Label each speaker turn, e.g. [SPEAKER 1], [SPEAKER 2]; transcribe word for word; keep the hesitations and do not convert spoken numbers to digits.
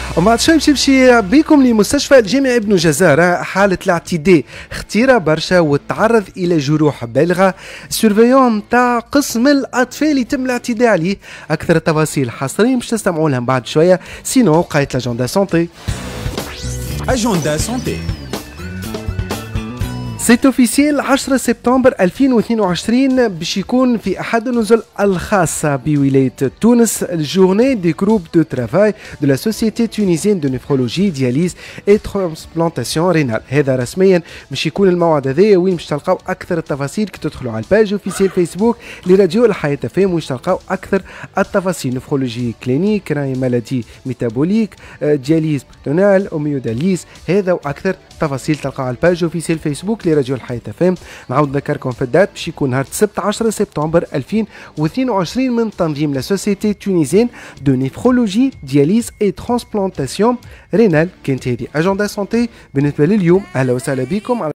[SPEAKER 1] ومن بعد شوي باش نمشي بكم لمستشفى الجامعي ابن جزارة. حالة الاعتداء خطيرة برشا وتعرض إلى جروح بالغة. سيرفيون تاع قسم الأطفال يتم الاعتداء عليه. أكثر التفاصيل حصريا باش تستمعوا لهم بعد شوية. سينو وقعت لاجوندا سونتي.
[SPEAKER 2] اجوندا سونتي
[SPEAKER 1] سيت اوفيسيال عشرة سبتمبر ألفين واثنين وعشرين باش يكون في احد النزل الخاصه بولايه تونس الجورني دي جروب دو ترافاي دو لا سوسيتي تونيزيان دو نيفرولوجي دياليز اي ترانسبلانتاسيون رينال. هذا رسميا باش يكون الموعد هذايا وين باش تلقاو اكثر التفاصيل كي تدخلوا على الباج اوفيسيال فيسبوك لراديو الحياه فام وين تلقاو اكثر التفاصيل. نفرولوجي كلينيك، راي مالادي ميتابوليك، دياليز بريتونال، اوميوداليز، هذا واكثر تفاصيل تلقاو على الباج اوفيسيال فيسبوك راديو الحياة فام. نعاود نذكركم في الدات باش يكون نهار السبت عشرة سبتمبر ألفين واثنين وعشرين من تنظيم لا سوسيتي تونيزيان دو نيفرولوجي دياليز اي ترانسبلانتاسيون رينال. كانت هذه اجندا سونتي بالنسبه لليوم. اهلا وسهلا بكم.